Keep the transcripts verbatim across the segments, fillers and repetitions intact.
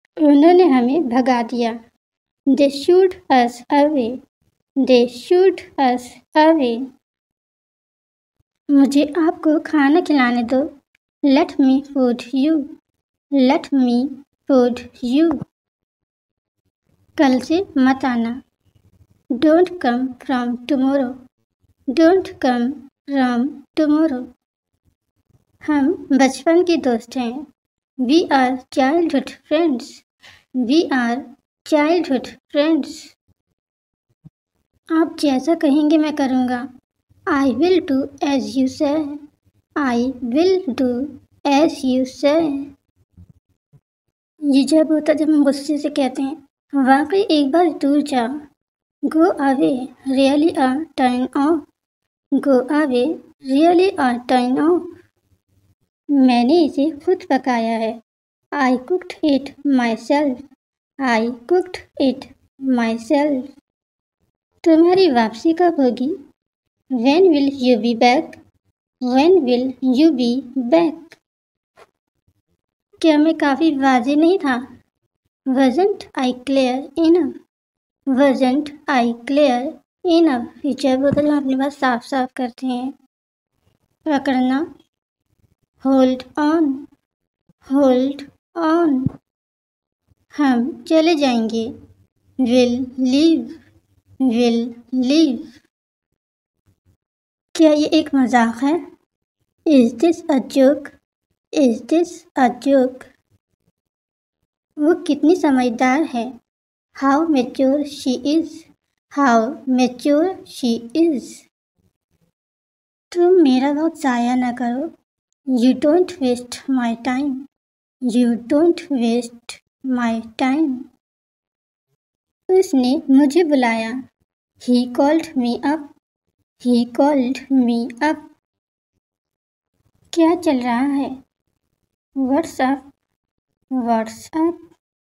उन्होंने हमें भगा दिया। They shooed us away. They shooed us away. मुझे आपको खाना खिलाने दो। Let me feed you. Let me feed you. कल से मत आना। Don't come from tomorrow. Don't come from tomorrow. हम बचपन के दोस्त हैं। We are childhood friends. We are childhood friends. आप जैसा कहेंगे मैं करूँगा। I will do as you say. I will do as you say. ये जब होता है जब हम गुस्से से कहते हैं वाकई एक बार दूर जा। Go away, really a turn off. Go away, really a turn off. मैंने इसे खुद पकाया है। I cooked it myself. I cooked it myself. तुम्हारी वापसी कब होगी? When will you be back? When will you be back? क्या मैं काफी वाज़ेह नहीं था? Wasn't I clear enough? Wasn't I clear enough? Feature बोतल हम अपनी बात साफ साफ करते हैं। पकड़ना Hold on. Hold on. हम चले जाएंगे। Will leave. Will leave. क्या ये एक मजाक है? Is this a joke? Is this a joke? वो कितनी समझदार है। How mature she is. How mature she is. तुम मेरा वक्त ज़ाया ना करो। You don't waste my time. You don't waste my time. उसने मुझे बुलाया। He called me up. He called me up. क्या चल रहा है? What's up? What's up?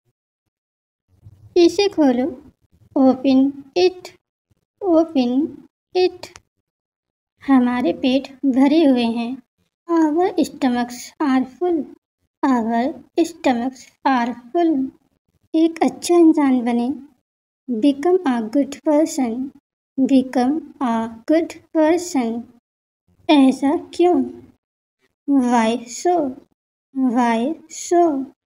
इसे खोलो। Open it. Open it. हमारे पेट भरे हुए हैं। Our stomachs are full. Our stomachs are full. एक अच्छा इंसान बने। Become a good person. Become a good person. ऐसा क्यों? Why so? Why so?